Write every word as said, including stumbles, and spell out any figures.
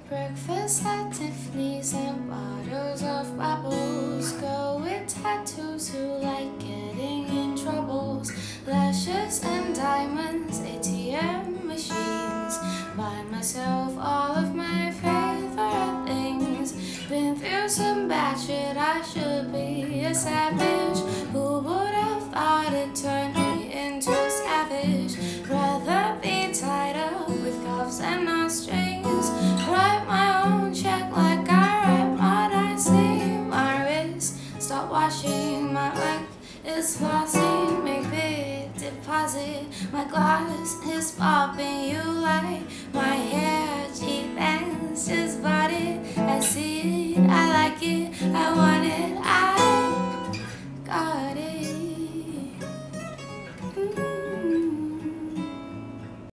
Breakfast at Tiffany's and bottles of bubbles. Girl with tattoos who like getting in troubles. Lashes and diamonds, A T M machines. Buy myself all of my favorite things. Been through some bad shit, I should be a savage. Who would have thought it turned me into a savage? Rather be tied up with cuffs and not strings. Write my own check like I write what I see. My wrist, stop washing, my life is flossing. Make big deposit, my glass is popping.